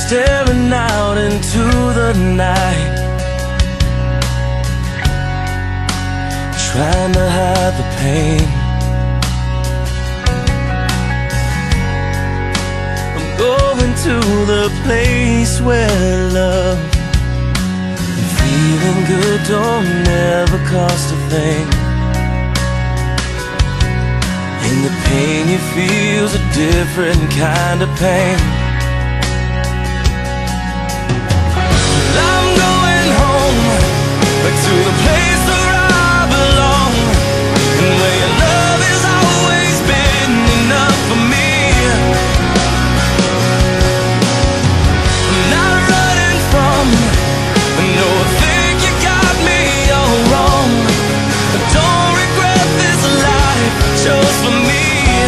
staring out into the night, trying to hide the pain. I'm going to the place where love and feeling good don't ever cost a thing. And the pain you feel's a different kind of pain. I'm going home, back to the place where I belong, and where your love has always been enough for me. I'm not running from, no, I think you got me all wrong. I don't regret this life I chose for me.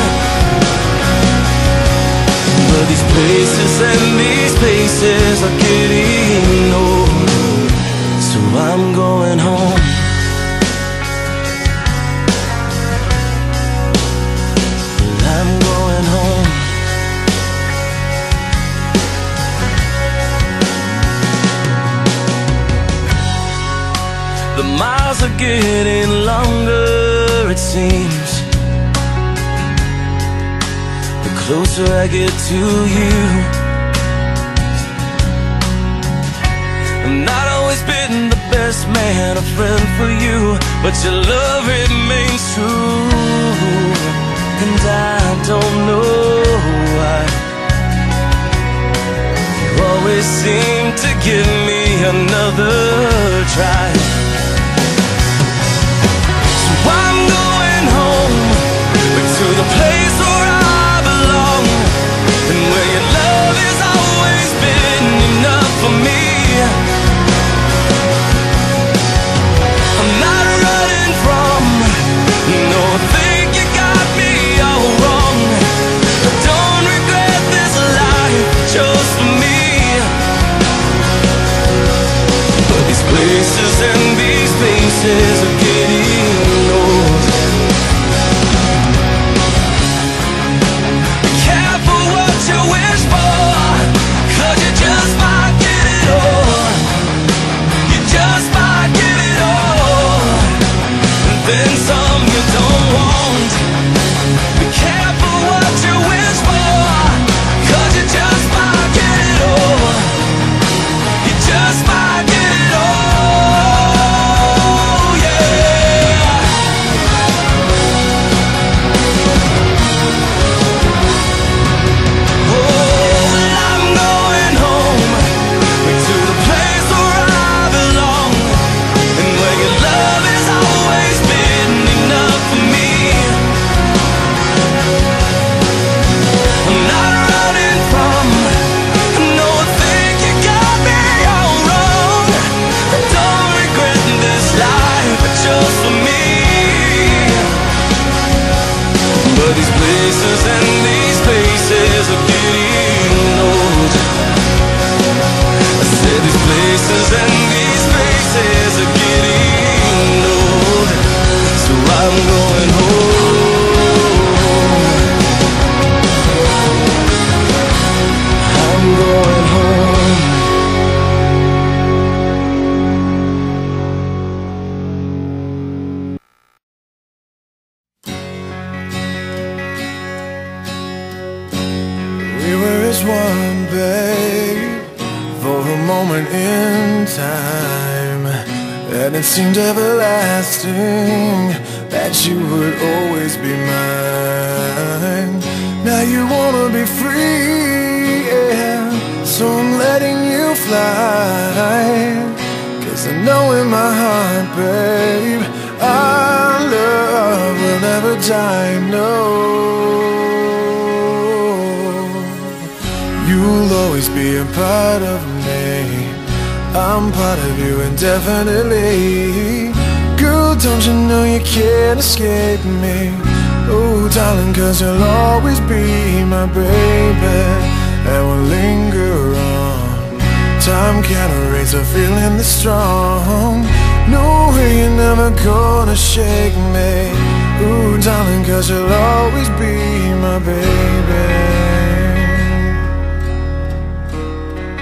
But these places and these places are getting old, so I'm going home. Well, I'm going home. The miles are getting longer, it seems, the closer I get to you. I've not always been the best man, a friend for you, but your love remains true. And I don't know why you always seem to give me another try. So I'm going home, back to the place where I belong, and where your love has always been enough for me. I'm not running from, no, I think you got me all wrong. I don't regret this life I chose for me. But these places and these places are getting old. Be careful what you wish for, 'cause you just might get it all. You just might get it all, and then some you don't want. Be careful what you wish for, 'cause you just might get it all. You just might get it all, yeah. Oh, well, I'm going home, back to the place where I belong, and where your love has always been enough for me. I'm not running from, no, I think you got me all wrong. I don't regret this life I chose for me. But these places and these places are getting old. I said these places and these places are getting old, so I'm going home. I'm going home. We were as one, babe, for a moment in time, and it seemed everlasting that you would always be mine. Now you wanna be free, yeah, so I'm letting you fly, 'cause I know in my heart, babe, our love will never die, no. You'll always be a part of me, I'm part of you indefinitely. Girl, don't you know you can't escape me? Oh, darling, 'cause you'll always be my baby, and we'll linger on. Time can't erase a feeling this strong. No way you're never gonna shake me. Ooh, darling, 'cause you'll always be my baby.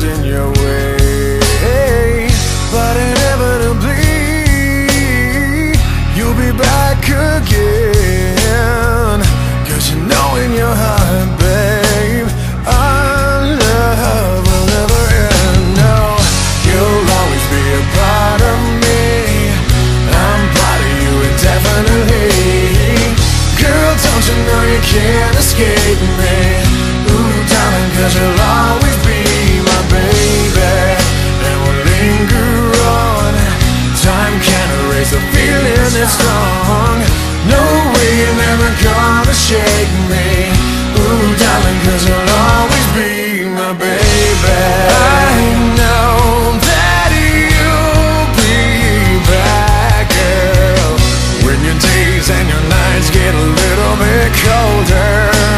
in your way. But inevitably you'll be back again, 'cause you know in your heart, babe, our love will never end. No, you'll always be a part of me. I'm part of you indefinitely. Girl, don't you know you can't escape me? Ooh, darling, 'cause you'll always be my baby. And we'll linger on. Time can't erase the feeling that's strong. No way you're never gonna shake me. Ooh, darling, 'cause you'll always be my baby. I know that you'll be back, girl, when your days and your nights get a little bit colder.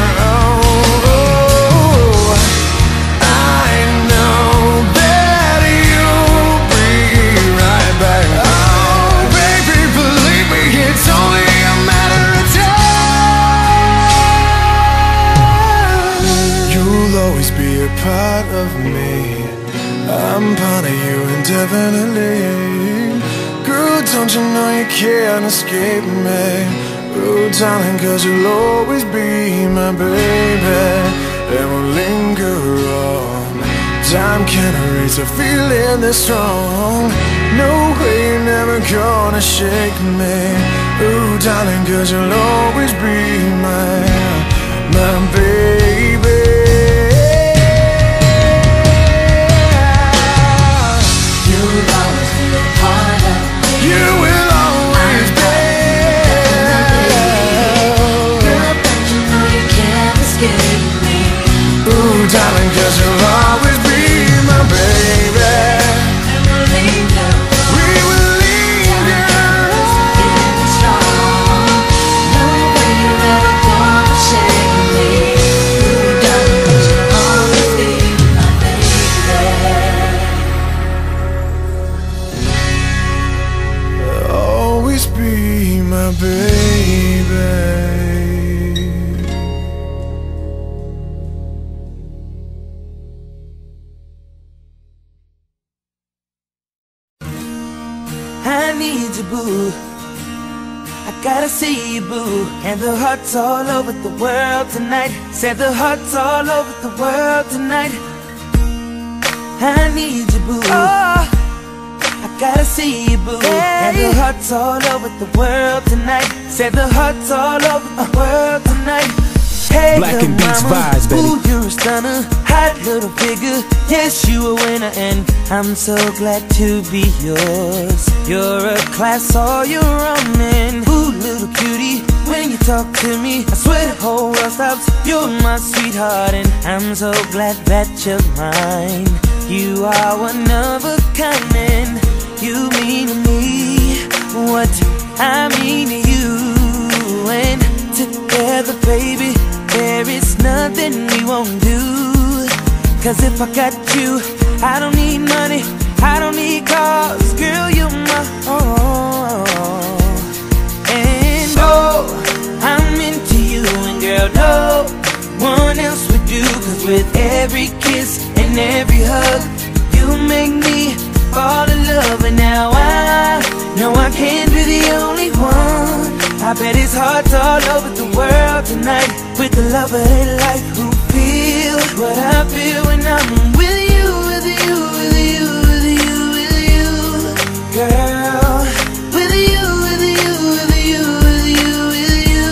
Part of me, I'm part of you indefinitely. Girl, don't you know you can't escape me? Oh, darling, 'cause you'll always be my baby. And we'll linger on. Time can't erase a feeling this strong. No way you're never gonna shake me. Oh, darling, 'cause you'll always be my baby. You will always be. Girl, don't you know you can't escape me? Ooh, darling, 'cause you'll always be my baby. And we'll linger. We will linger. Getting strong. No way you're ever gonna shake me. Ooh, darling, 'cause you'll always be my baby. Always be my baby. I need you, boo. I gotta see you, boo. And the hearts all over the world tonight. Said the hearts all over the world tonight. I need you, boo. Oh, I gotta see you, boo. And the hearts all over the world tonight. Said the hearts all over the world tonight. Hey, Black little and Beats mama, vibes, baby. ooh, you're a stunner, hot little figure. Yes, you a winner, and I'm so glad to be yours. You're a class all your own, and ooh, little cutie, when you talk to me, I swear the whole world stops. You're my sweetheart, and I'm so glad that you're mine. You are one of a kind, and you mean to me what I mean to you. And together, baby, there is nothing we won't do. 'Cause if I got you, I don't need money, I don't need cars. Girl, you're my all. And oh, I'm into you, and girl, no one else would do. 'Cause with every kiss and every hug, you make me fall in love. And now I know I can't be the only one. I bet it's hearts all over the world tonight, with the love of their life who feel what I feel when I'm with you, with you, with you, with you, with you, girl. With you, with you, with you, with you, with you.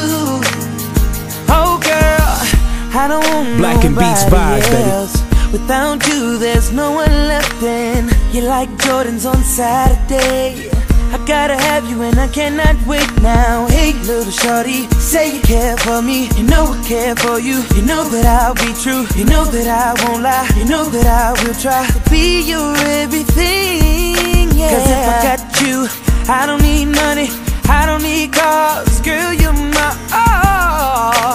Oh girl, I don't want Black and Beats vibes, baby. else. Without you, there's no one left, and you're like Jordans on Saturday. I gotta have you and I cannot wait now. Hey little shorty, say you care for me. You know I care for you. You know that I'll be true. You know that I won't lie. You know that I will try to be your everything, yeah. 'Cause if I got you, I don't need money, I don't need cars. Girl, you're my all.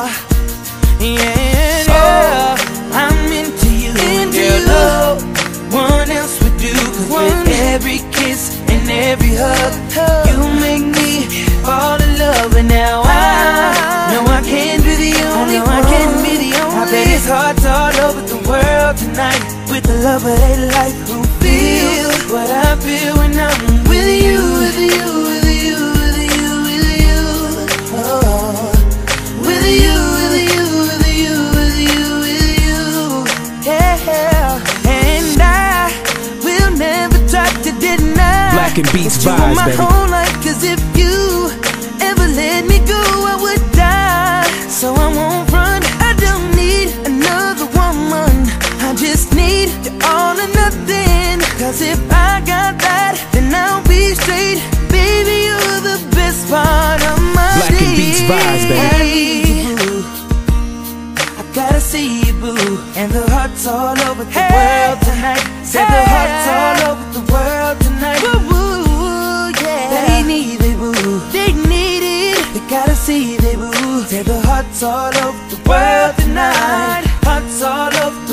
Yeah, oh, I'm into you, girl, no one else would do. 'Cause with every kiss and every hug, you make me fall in love. And now I know I can't be the only one. I bet it's hearts all over the world world tonight with the love of their life. Who feels what I feel when I'm with you, with you, with you, with you, with you. Oh, with you, with you, with you, with you, with you. Yeah, and I will never try to deny Black and Beats that you vibes, are my baby. whole life. 'Cause if you ever let me go, I would die. So I won't run. I don't need another woman. I just need you all or nothing. 'Cause if I got that, then I'll be straight. Baby, you're the best part of my Black day. and Beats vibes, baby. I need you, boo. I gotta see you, boo. And the hearts all over the world tonight. Said the hearts all over the world tonight. Woo, woo, woo, yeah. They need it, boo. They need it. They gotta see it, boo. Said the hearts all over the world tonight. Hearts all over